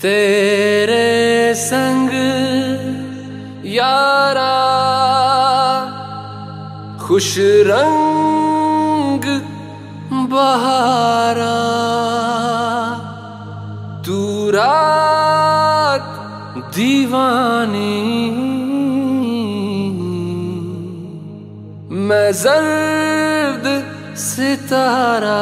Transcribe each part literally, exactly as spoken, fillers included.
तेरे संग यारा खुश रंग बहारा, तू रात दीवानी मैं जर्द सितारा।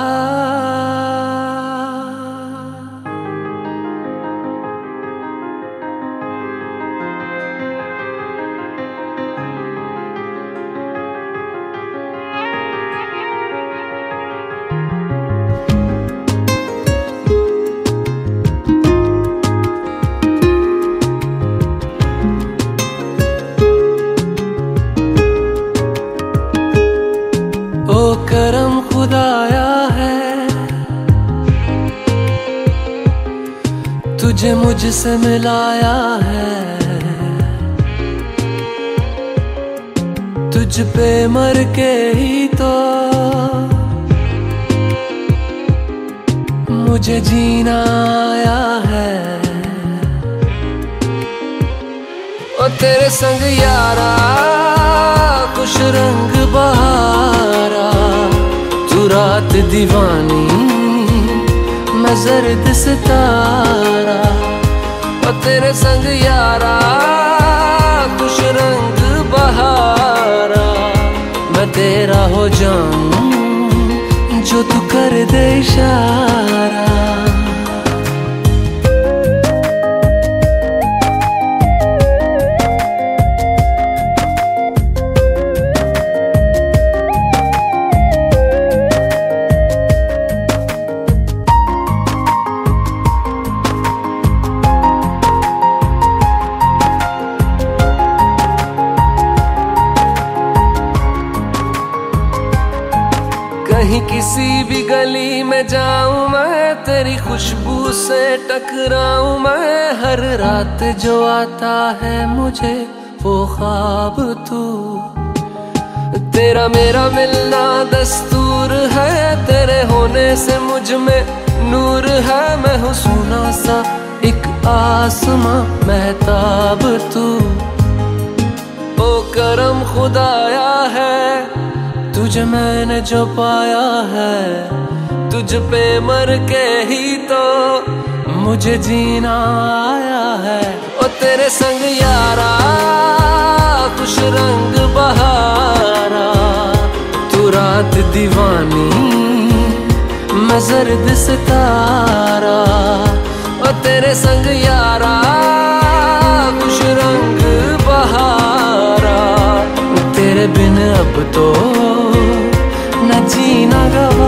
ओ करम खुदाया है तुझे मुझसे मिलाया है, तुझ पे मर के ही तो मुझे जीना आया है। ओ तेरे संग यारा खुश रंग बहारा, तू रात दीवानी मैं जर्द सितारा। ओ तेरे संग यारा खुश रंग बहारा, मैं तेरा हो जाऊं जो तू कर दे इशारा। कहीं किसी भी गली में जाऊं मैं, तेरी खुशबू से टकराऊं मैं, हर रात जो आता है मुझे वो ख्वाब तू। तेरा मेरा मिलना दस्तूर है, तेरे होने से मुझ में नूर है, मैं हूँ सोना सा एक आसमां महताब तू। ओ करम खुदाया है तुझे मैंने जो पाया है, तुझ पे मर के ही तो मुझे जीना आया है। ओ तेरे संग यारा खुश रंग बहारा, तू रात दीवानी मैं जर्द सितारा। ओ तेरे संग यारा खुश रंग बहारा, तेरे बिन अब तो न जीना गवा।